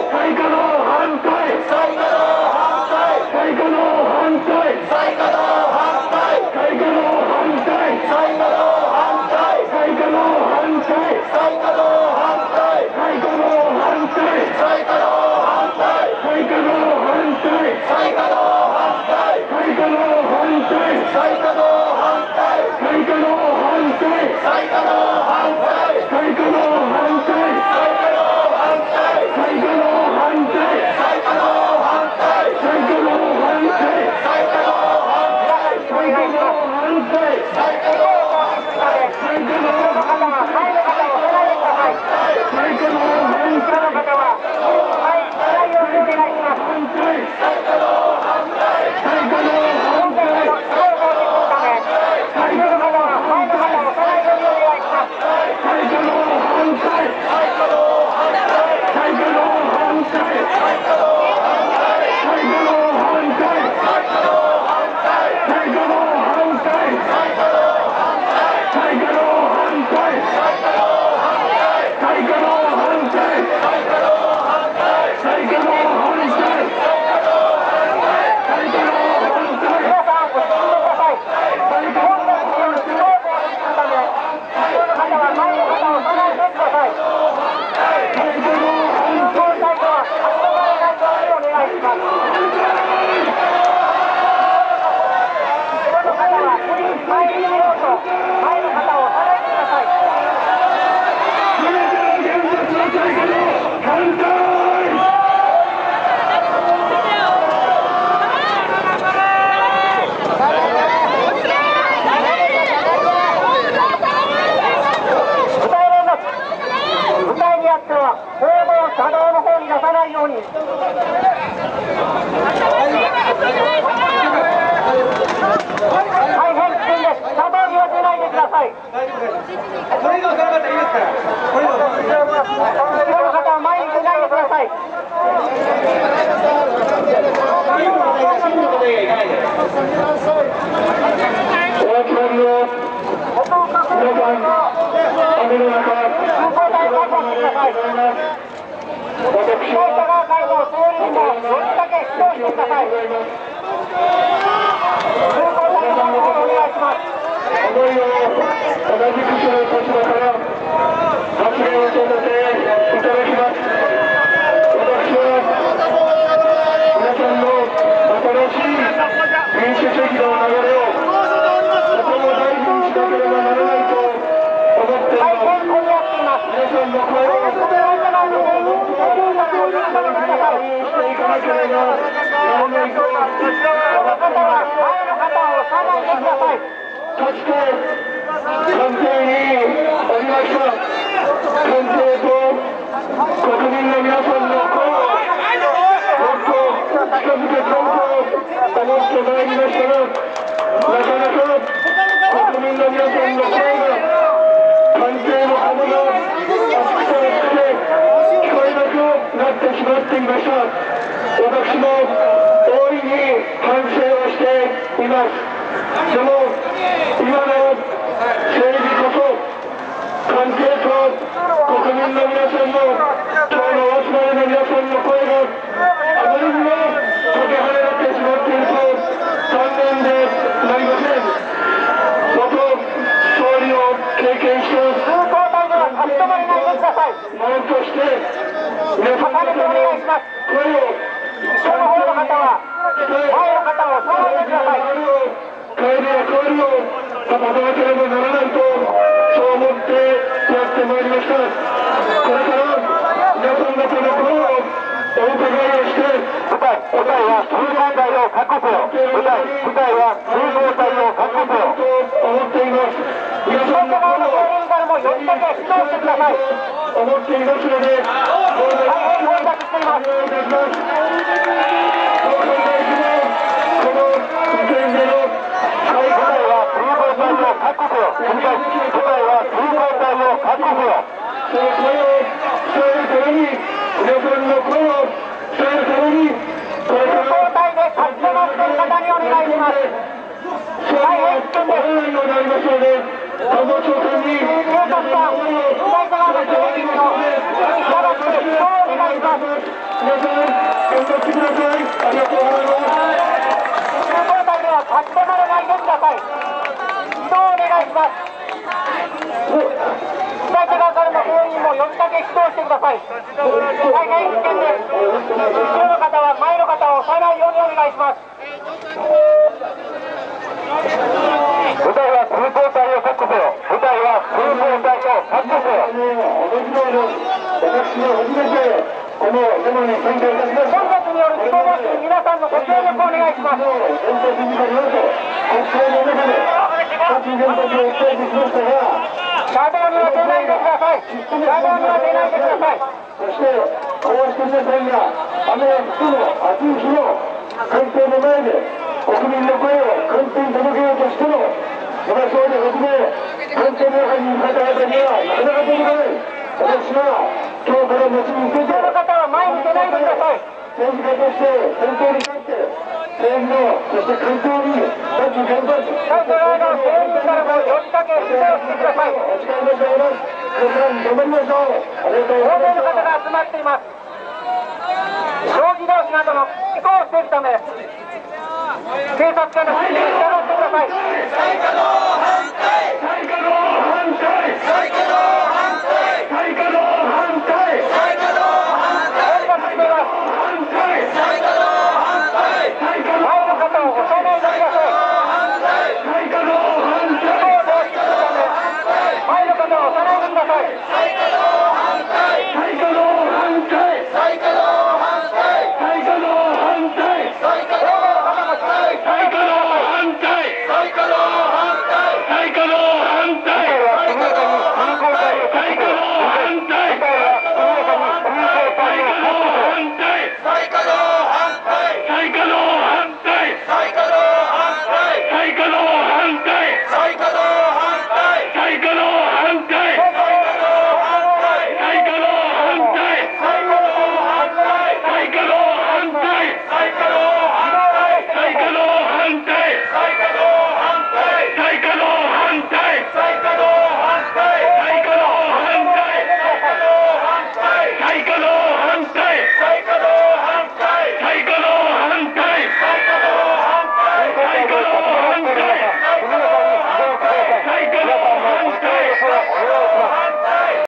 お移動をお願いします。皆さん、検討してください。ありがとうございます。集合体では立ち止まらないでください。移動をお願いします。被害者側からの行員も呼びかけ指導してください。大変危険です。後ろの方は前の方を押さえないようにお願いします。部隊は通行隊を確保せよ。部隊は通行隊を確保せよ。私も初めてこのデモに参加いたしました。本日による事故防止に皆さんのご協力をお願いします。原発事故によると国会の中で2つ原発を訴えてきましたが、車道には出ないでください。車道には出ないでください。そしてこうして皆さんが雨が降っても暑い日の官邸の前で国民の声を官邸に届けようとしても、菅総理をはじめ官邸の中にいる方々にはなかなか届かない。私は今日から後に向けて、この方は前に出ないでください。政治家として先頭に立って政府のそして官邸に立つ頑張る。最初の間政府からも呼びかけ指導してください。お誓い申し上げます。皆さん頑張りましょう。ありがとうございます。大勢の方が集まっています。将棋同士などの事故を防ぐため警察官の指示に従ってください。